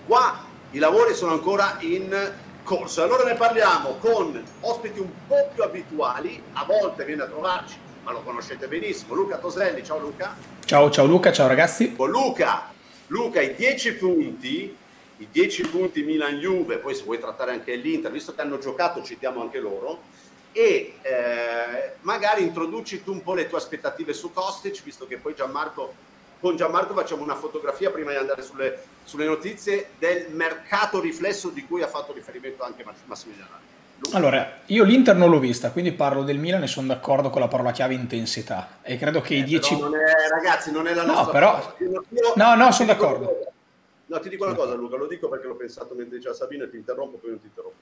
Qua i lavori sono ancora in corso, allora ne parliamo con ospiti un po' più abituali, a volte viene a trovarci, ma lo conoscete benissimo, Luca Toselli. Ciao Luca. Ciao, ciao Luca, ciao ragazzi. Con Luca, i 10 punti Milan-Juve, poi se vuoi trattare anche l'Inter, visto che hanno giocato citiamo anche loro, e magari introduci tu un po' le tue aspettative su Kostic, visto che poi con Gianmarco facciamo una fotografia prima di andare sulle notizie del mercato riflesso di cui ha fatto riferimento anche Massimiliano. Allora, io l'Inter non l'ho vista, quindi parlo del Milan e sono d'accordo con la parola chiave intensità. E credo che i 10... Però non è, ragazzi, non è la No, nostra però... parola. No, sono d'accordo. No, ti dico una cosa, Luca, lo dico perché l'ho pensato mentre diceva Sabino e ti interrompo, poi non ti interrompo.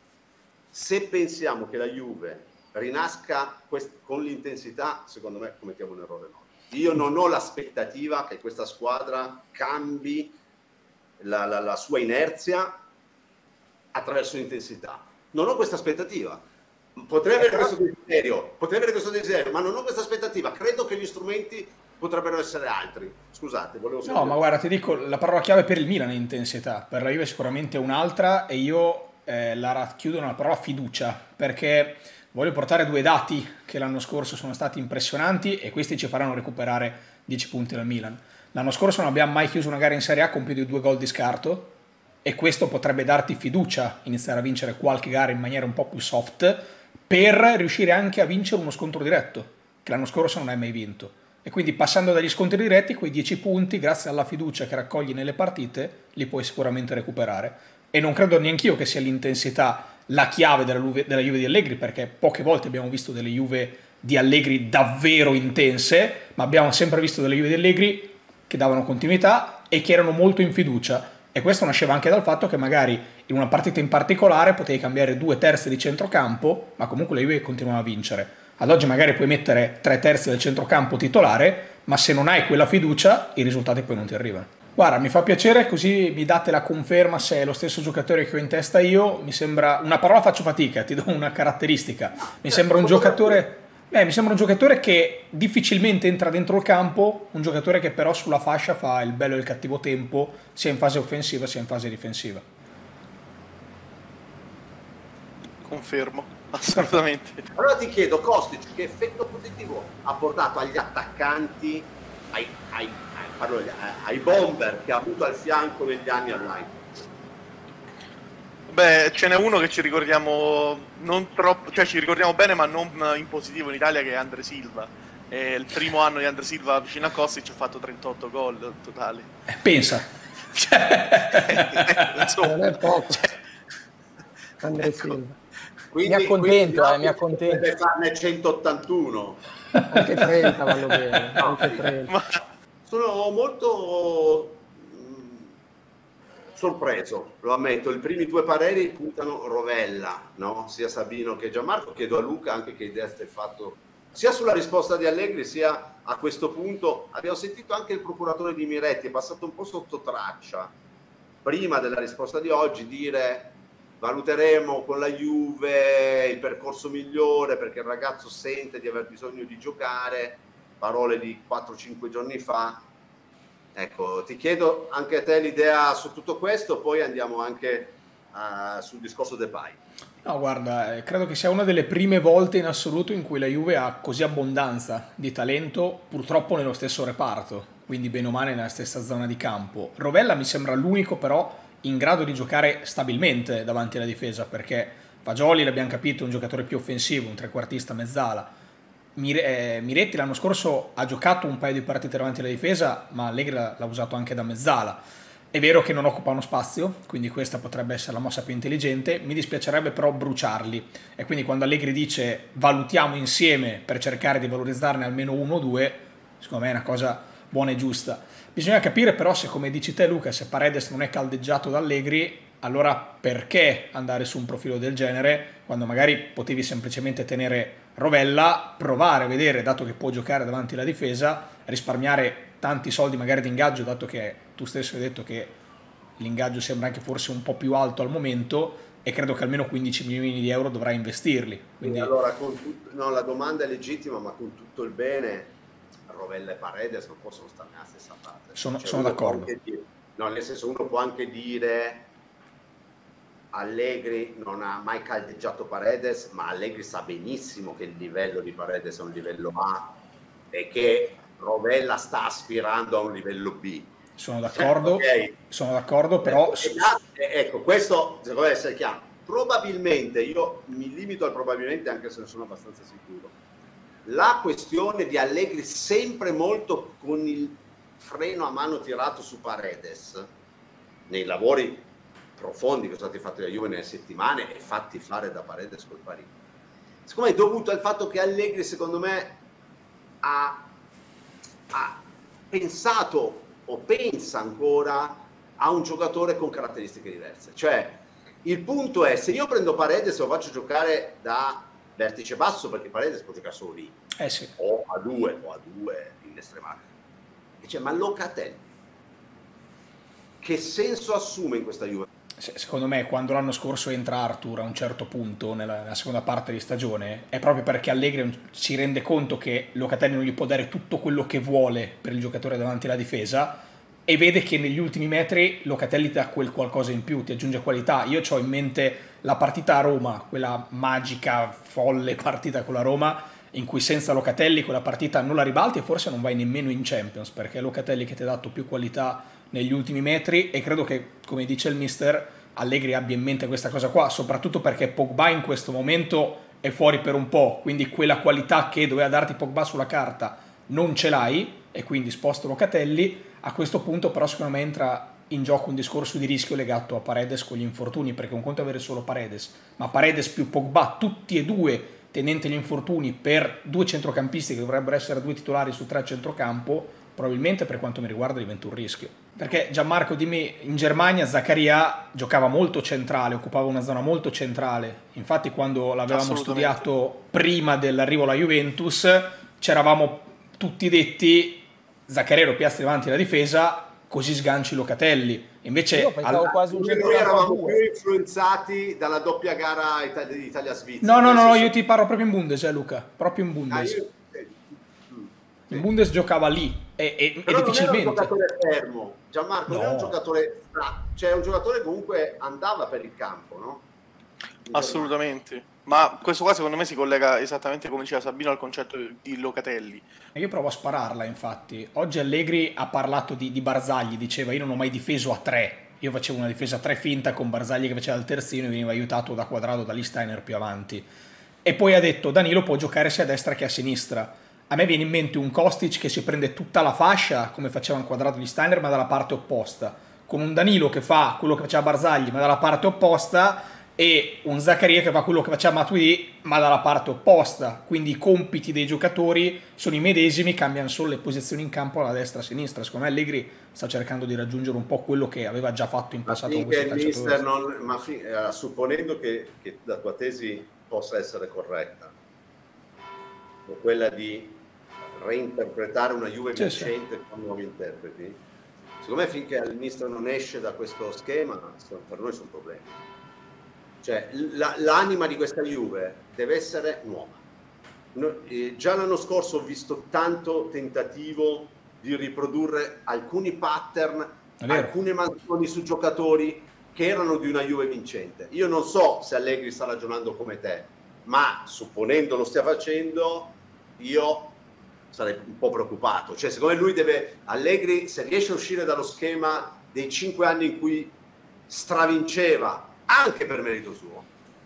Se pensiamo che la Juve rinasca con l'intensità, secondo me commettiamo un errore enorme. Io non ho l'aspettativa che questa squadra cambi la sua inerzia attraverso l'intensità. Non ho questa aspettativa. Potrei avere questo desiderio, ma non ho questa aspettativa. Credo che gli strumenti potrebbero essere altri. Scusate, volevo sapere. No, ma guarda, ti dico, la parola chiave per il Milan è intensità, per la Juve sicuramente è un'altra e io la racchiudo nella parola fiducia, perché voglio portare due dati che l'anno scorso sono stati impressionanti e questi ci faranno recuperare 10 punti dal Milan. L'anno scorso non abbiamo mai chiuso una gara in Serie A con più di 2 gol di scarto e questo potrebbe darti fiducia, iniziare a vincere qualche gara in maniera un po' più soft per riuscire anche a vincere uno scontro diretto, che l'anno scorso non hai mai vinto. E quindi passando dagli scontri diretti, quei 10 punti, grazie alla fiducia che raccogli nelle partite, li puoi sicuramente recuperare. E non credo neanch'io che sia l'intensità la chiave della Juve di Allegri, perché poche volte abbiamo visto delle Juve di Allegri davvero intense, ma abbiamo sempre visto delle Juve di Allegri che davano continuità e che erano molto in fiducia. E questo nasceva anche dal fatto che magari in una partita in particolare potevi cambiare 2/3 di centrocampo, ma comunque la Juve continuava a vincere. Ad oggi magari puoi mettere 3/3 del centrocampo titolare, ma se non hai quella fiducia i risultati poi non ti arrivano. Guarda, mi fa piacere, così mi date la conferma se è lo stesso giocatore che ho in testa io. Mi sembra, una parola faccio fatica, ti do una caratteristica. Mi sembra un giocatore che difficilmente entra dentro il campo, un giocatore che però sulla fascia fa il bello e il cattivo tempo, sia in fase offensiva sia in fase difensiva. Confermo, assolutamente. Allora ti chiedo, Kostic, che effetto positivo ha portato agli attaccanti, ai bomber che ha avuto al fianco negli anni all'Ajax? Beh, ce n'è uno che ci ricordiamo non troppo, cioè ci ricordiamo bene ma non in positivo in Italia, che è Andre Silva. Il primo anno di Andre Silva vicino a Kostic ha fatto 38 gol totali. Pensa. Non è poco. Andre Silva. Quindi, mi accontento, mi accontento. Deve farne 181. Anche 30 vanno bene, anche 30. Sono molto sorpreso, lo ammetto. I primi due pareri puntano Rovella, no? Sia Sabino che Gianmarco. Chiedo a Luca anche che idea stai fatto sia sulla risposta di Allegri sia a questo punto. Abbiamo sentito anche il procuratore di Miretti, è passato un po' sotto traccia prima della risposta di oggi, dire valuteremo con la Juve il percorso migliore perché il ragazzo sente di aver bisogno di giocare, parole di 4-5 giorni fa. Ecco, ti chiedo anche a te l'idea su tutto questo, poi andiamo anche sul discorso Depay. No, guarda, credo che sia una delle prime volte in assoluto in cui la Juve ha così abbondanza di talento, purtroppo nello stesso reparto, quindi bene o male nella stessa zona di campo. Rovella mi sembra l'unico però in grado di giocare stabilmente davanti alla difesa, perché Fagioli, l'abbiamo capito, è un giocatore più offensivo, un trequartista mezzala. Miretti l'anno scorso ha giocato un paio di partite davanti alla difesa, ma Allegri l'ha usato anche da mezzala. È vero che non occupano spazio, quindi questa potrebbe essere la mossa più intelligente, mi dispiacerebbe però bruciarli. E quindi quando Allegri dice valutiamo insieme per cercare di valorizzarne almeno uno o due, secondo me è una cosa buona e giusta. Bisogna capire però se, come dici te Luca, se Paredes non è caldeggiato da Allegri, allora perché andare su un profilo del genere quando magari potevi semplicemente tenere Rovella, provare a vedere, dato che può giocare davanti alla difesa, risparmiare tanti soldi magari di ingaggio, dato che tu stesso hai detto che l'ingaggio sembra anche forse un po' più alto al momento e credo che almeno 15 milioni di euro dovrai investirli. Quindi... Allora, no, la domanda è legittima, ma con tutto il bene, Rovella e Paredes non possono stare nella stessa parte. Sono d'accordo. No, nel senso, uno può anche dire Allegri non ha mai caldeggiato Paredes, ma Allegri sa benissimo che il livello di Paredes è un livello A e che Rovella sta aspirando a un livello B. Sono d'accordo, Okay. sono d'accordo, però... Ecco, questo deve essere chiaro. Probabilmente, io mi limito al probabilmente anche se ne sono abbastanza sicuro, la questione di Allegri sempre molto con il freno a mano tirato su Paredes nei lavori profondi che sono stati fatti da Juve nelle settimane e fatti fare da Paredes col Parigi, secondo me è dovuto al fatto che Allegri, secondo me, ha pensato o pensa ancora a un giocatore con caratteristiche diverse. Cioè, il punto è, se io prendo Paredes e lo faccio giocare da vertice basso, perché Paredes può giocare solo lì, sì. o a due in estrema, dice, ma Locatelli che senso assume in questa Juve? Secondo me, quando l'anno scorso entra Arthur a un certo punto nella seconda parte di stagione, è proprio perché Allegri si rende conto che Locatelli non gli può dare tutto quello che vuole per il giocatore davanti alla difesa, e vede che negli ultimi metri Locatelli ti dà quel qualcosa in più, ti aggiunge qualità. Io ho in mente la partita a Roma, quella magica, folle partita con la Roma, in cui senza Locatelli quella partita non la ribalti e forse non vai nemmeno in Champions, perché è Locatelli che ti ha dato più qualità negli ultimi metri, e credo che, come dice il mister, Allegri abbia in mente questa cosa qua, soprattutto perché Pogba in questo momento è fuori per un po', quindi quella qualità che doveva darti Pogba sulla carta non ce l'hai, e quindi sposto Locatelli. A questo punto però secondo me entra in gioco un discorso di rischio legato a Paredes con gli infortuni, perché un conto è avere solo Paredes, ma Paredes più Pogba, tutti e due tenenti gli infortuni, per due centrocampisti che dovrebbero essere due titolari su tre a centrocampo, probabilmente per quanto mi riguarda diventa un rischio. Perché Gianmarco, dimmi, in Germania Zaccaria giocava molto centrale, occupava una zona molto centrale, infatti quando l'avevamo studiato prima dell'arrivo alla Juventus c'eravamo tutti detti Zaccaria lo piazza davanti alla difesa, così sganci Locatelli. Invece io pensavo quasi un noi eravamo più influenzati dalla doppia gara Italia-Svizzera. No, io ti parlo proprio in Bundes, Luca, proprio in Bundes. In Bundes giocava lì e però difficilmente. Non era un giocatore fermo, Gianmarco, non era un giocatore, cioè un giocatore comunque andava per il campo, no? Assolutamente. Ma questo qua secondo me si collega esattamente, come diceva Sabino, al concetto di Locatelli. Io provo a spararla, infatti. Oggi Allegri ha parlato di Barzagli, diceva io non ho mai difeso a 3. Io facevo una difesa a 3 finta con Barzagli che faceva il terzino e veniva aiutato da Quadrado, da Lichtsteiner più avanti. E poi ha detto Danilo può giocare sia a destra che a sinistra. A me viene in mente un Kostic che si prende tutta la fascia, come faceva Quadrado di Lichtsteiner, ma dalla parte opposta. Con un Danilo che fa quello che faceva Barzagli, ma dalla parte opposta, e un Zaccaria che fa quello che faceva Matuidi, ma dalla parte opposta. Quindi i compiti dei giocatori sono i medesimi, cambiano solo le posizioni in campo alla destra e a sinistra. Secondo me Allegri sta cercando di raggiungere un po' quello che aveva già fatto in passato con questi calciatori. Supponendo che la tua tesi possa essere corretta, o quella di reinterpretare una Juve vincente con nuovi interpreti, secondo me finché il mister non esce da questo schema, per noi sono problemi. Cioè l'anima di questa Juve deve essere nuova. Già l'anno scorso ho visto tanto tentativo di riprodurre alcuni pattern, alcune mansioni su giocatori che erano di una Juve vincente. Io non so se Allegri sta ragionando come te, ma supponendo lo stia facendo, io sarei un po' preoccupato. Cioè secondo me Allegri, se riesce a uscire dallo schema dei 5 anni in cui stravinceva anche per merito suo,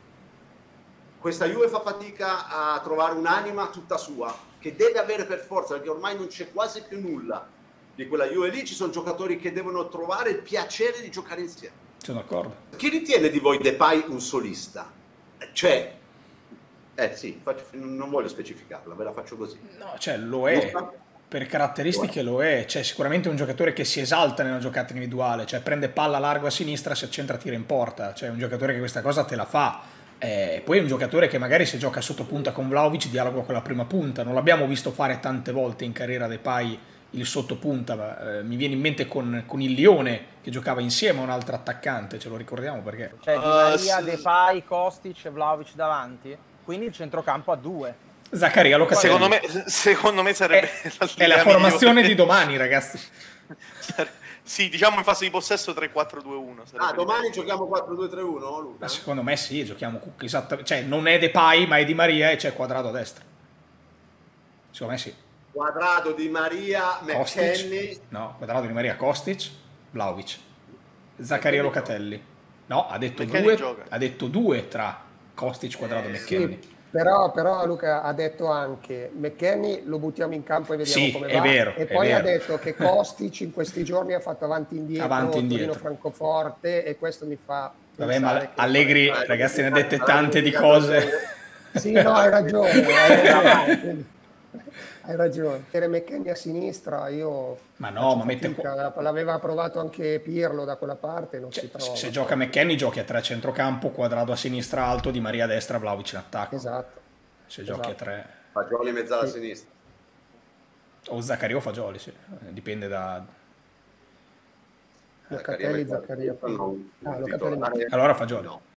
questa Juve fa fatica a trovare un'anima tutta sua, che deve avere per forza, perché ormai non c'è quasi più nulla di quella Juve lì. Ci sono giocatori che devono trovare il piacere di giocare insieme. Sono d'accordo. Chi ritiene di voi Depay un solista? Cioè sì, non voglio specificarla, ve la faccio così. No, cioè lo è. Per caratteristiche lo è, cioè sicuramente un giocatore che si esalta nella giocata individuale, cioè prende palla largo a sinistra, si accentra, tira in porta, cioè un giocatore che questa cosa te la fa. Poi è un giocatore che magari se gioca sotto punta con Vlahovic dialoga con la prima punta, non l'abbiamo visto fare tante volte in carriera Depay il sottopunta, ma mi viene in mente con il Lione che giocava insieme a un altro attaccante, ce lo ricordiamo perché? Cioè Di Maria, Depay, Kostic e Vlahovic davanti, quindi il centrocampo a 2. Zaccaria, secondo me sarebbe è la formazione di domani, ragazzi. Sì, diciamo in fase di possesso 3-4-2-1. Domani giochiamo 4-2-3-1, Luca? Secondo me sì, giochiamo esattamente, cioè non è Depay ma è Di Maria e c'è Quadrado a destra. Secondo me sì. Quadrado, Di Maria, McKennie. No, Quadrado, Di Maria, Kostic, Vlahovic, Zaccaria, Locatelli. No, ha detto due tra Kostic, Quadrado e McKennie. Sì, però Luca ha detto anche McKennie lo buttiamo in campo e vediamo come va. Vero, e poi vero. ha detto che Kostic in questi giorni ha fatto avanti e indietro. Torino Francoforte, e questo mi fa vabbè, ma Allegri, ragazzi, ne ha dette tante di cose. Sì, no, hai ragione. Hai ragione. Per McKennie a sinistra ma no, ma mette l'aveva provato anche Pirlo da quella parte, non si trova. Se gioca McKennie giochi a 3 a centrocampo, Quadrado a sinistra alto, Di Maria a destra, Vlahovic in attacco. Esatto. Se giochi a 3 Fagioli in mezzo alla sinistra. O Zaccaria o Fagioli, sì. Dipende da Locatelli, Zaccaria. Allora Fagioli.